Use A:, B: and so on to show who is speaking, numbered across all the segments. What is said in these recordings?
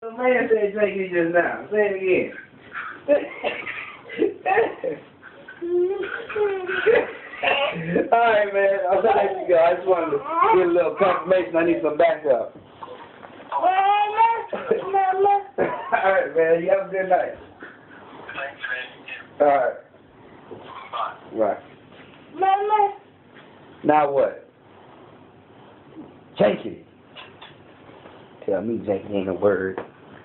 A: The man said drink you just now. Say it again. Alright, man. I'm gonna let you go. I just wanted to get a little confirmation. I need some backup. Alright, man. You have a good night. Alright. Right.
B: Mama.
A: Now what? Janky. Tell me Janky ain't a word.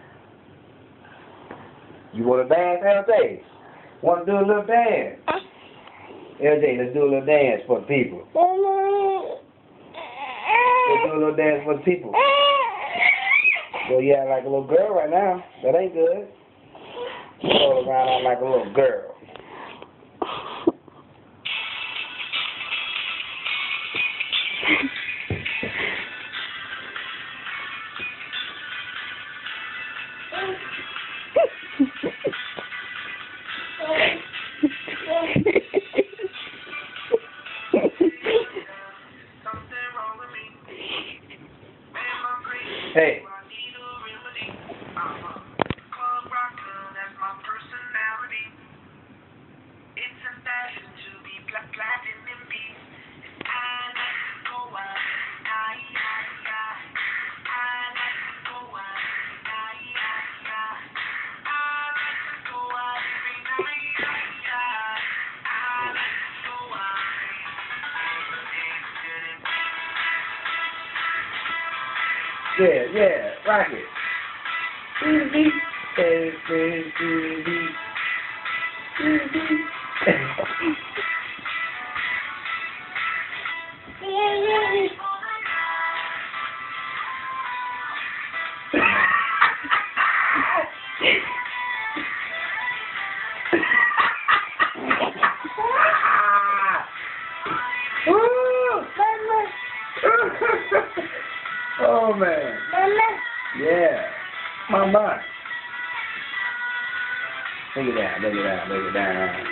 A: You want to dance, LJ? Want to do a little dance? LJ, let's do a little dance for the people. Let's do a little dance for the people. So you act like a little girl right now. That ain't good. Roll around like a little girl. Hey. Yeah, rock it. Oh man.
B: Mama.
A: Yeah. Mama. Bring it down, bring it down, bring it down.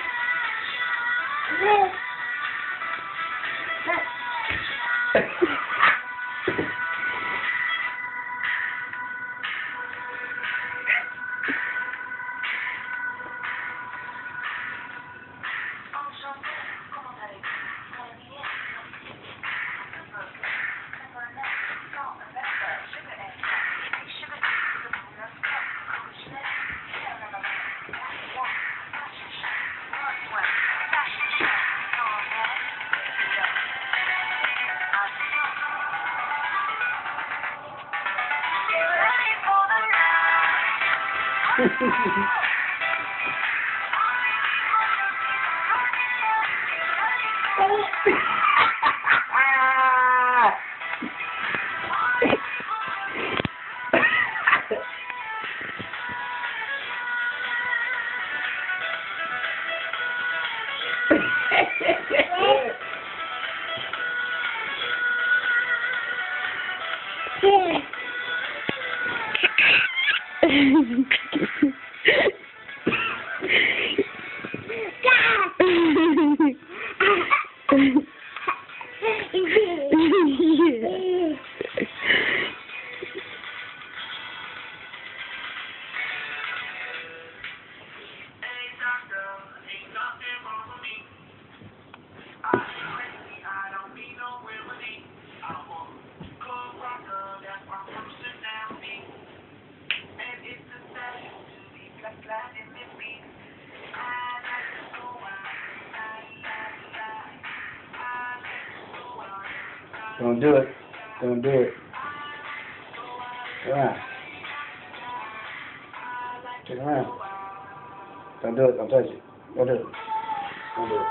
A: Don't do it. Don't do it. Turn around. Turn around. Don't do it. Don't touch it. Don't do it. Don't do it.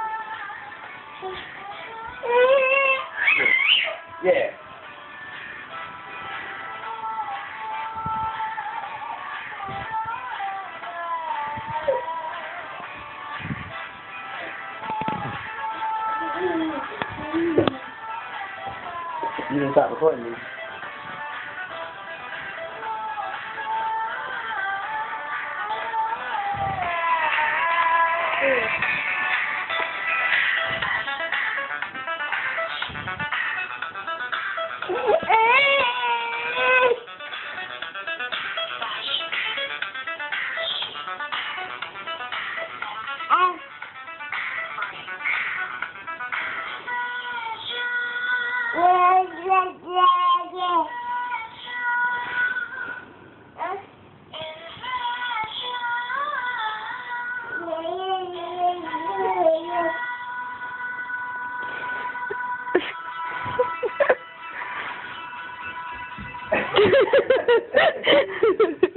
A: Yeah. You didn't stop recording me.
B: Ha ha ha ha!